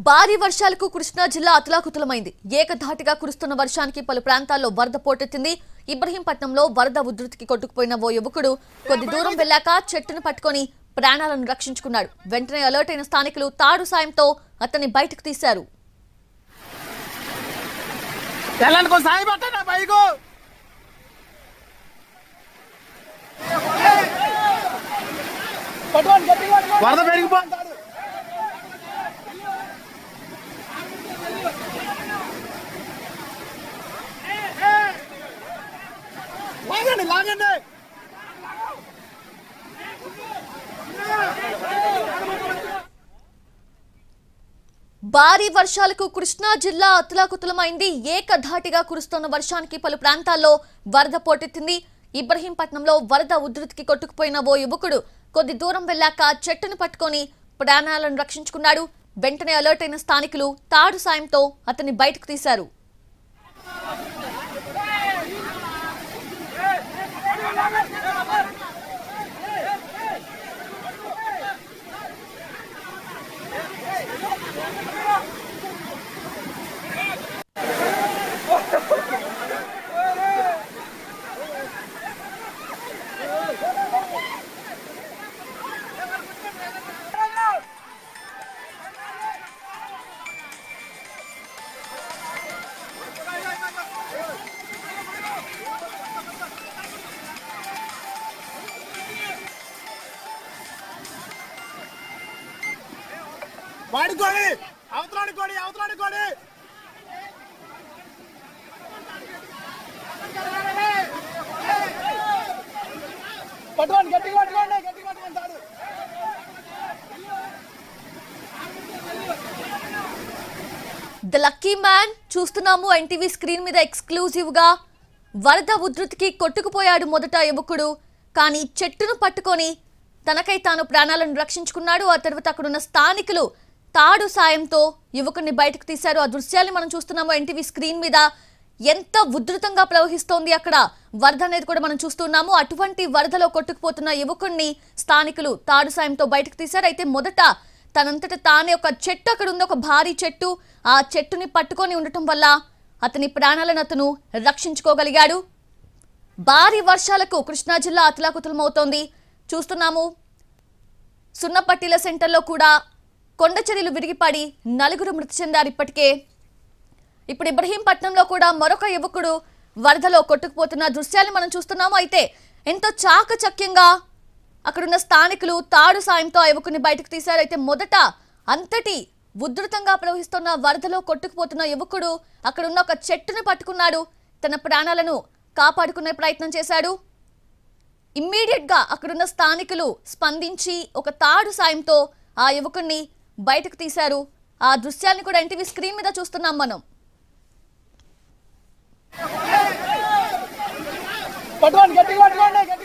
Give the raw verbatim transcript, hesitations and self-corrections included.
భారీ వర్షాలకు కృష్ణా జిల్లా అతలాకుతలమైంది. ఏకధాటిగా కురుస్తున్న వర్షానికి పలు ప్రాంతాల్లో వరద పోటెత్తింది. ఇబ్రహీంపట్నంలో వరద ఉధృతికి కొట్టుకుపోయిన ఓ యువకుడు కొద్ది దూరం వెళ్ళాక చెట్టును పట్టుకొని ప్రాణాలను రక్షించుకున్నాడు. వెంటనే అలర్ట్ అయిన స్థానికులు తాడు సాయంతో అతన్ని బయటకు తీశారు. వరద పెరిగిపోతాడు. లాగండి లాగండి భారీ వర్షాలకు కృష్ణా జిల్లా అతలాకుతలమైంది. ఏకధాటిగా కురుస్తున్న వర్షానికి పలు ప్రాంతాల్లో వరద పోటెత్తింది. ఇబ్రహీంపట్నంలో వరద ఉధృతికి కొట్టుకుపోయిన ఓ యువకుడు కొద్ది దూరం వెళ్ళాక చెట్టును పట్టుకొని ప్రాణాలను రక్షించుకున్నాడు. వెంటనే అలర్ట్ అయిన స్థానికులు తాడు సాయంతో అతన్ని బయటకు తీశారు. వాడుకోడి అవతరాడుకోడి అవతరాడుకోడి పట్టుకోండి గట్టిగా పట్టుకోండి గట్టిగా పట్టుకుంటాడు. ద లక్కీ మ్యాన్ చూస్తున్నాము ఎన్టీవీ స్క్రీన్ మీద ఎక్స్క్లూజివ్ గా. వరద ఉధృతికి కొట్టుకుపోయాడు మొదట యువకుడు, కానీ చెట్టును పట్టుకొని తనకై తాను ప్రాణాలను రక్షించుకున్నాడు. ఆ తర్వాత అక్కడున్న స్థానికులు తాడు సాయంతో యువకుడిని బయటకు తీశారు. ఆ దృశ్యాన్ని మనం చూస్తున్నాము ఎన్టీవీ స్క్రీన్ మీద. ఎంత ఉధృతంగా ప్రవహిస్తోంది అక్కడ వరద అనేది కూడా మనం చూస్తున్నాము. అటువంటి వరదలో కొట్టుకుపోతున్న యువకుడిని స్థానికులు తాడు సాయంతో బయటకు తీశారు. అయితే మొదట తనంతట తానే ఒక చెట్టు అక్కడ ఉంది, ఒక భారీ చెట్టు. ఆ చెట్టుని పట్టుకొని ఉండటం వల్ల అతని ప్రాణాలను అతను రక్షించుకోగలిగాడు. భారీ వర్షాలకు కృష్ణా జిల్లా అతలాకుతలమవుతోంది. చూస్తున్నాము సున్నపట్టిల సెంటర్లో కూడా కొండ చర్యలు విరిగిపడి నలుగురు మృతి చెందారు. ఇప్పటికే ఇప్పుడు ఇబ్రహీంపట్నంలో కూడా మరొక యువకుడు వరదలో కొట్టుకుపోతున్న దృశ్యాన్ని మనం చూస్తున్నాము. అయితే ఎంతో చాకచక్యంగా అక్కడున్న స్థానికులు తాడు సాయంతో ఆ యువకుని బయటకు తీశారు. అయితే మొదట అంతటి ఉధృతంగా ప్రవహిస్తున్న వరదలో కొట్టుకుపోతున్న యువకుడు అక్కడున్న ఒక చెట్టుని పట్టుకున్నాడు. తన ప్రాణాలను కాపాడుకునే ప్రయత్నం చేశాడు. ఇమ్మీడియట్ గా అక్కడున్న స్థానికులు స్పందించి ఒక తాడు సాయంతో ఆ యువకుడిని బయటకు తీశారు. ఆ దృశ్యాన్ని కూడా ఎన్టీవీ స్క్రీన్ మీద చూస్తున్నాం మనం. పట్టుకోండి గట్టిగా పట్టుకోండి.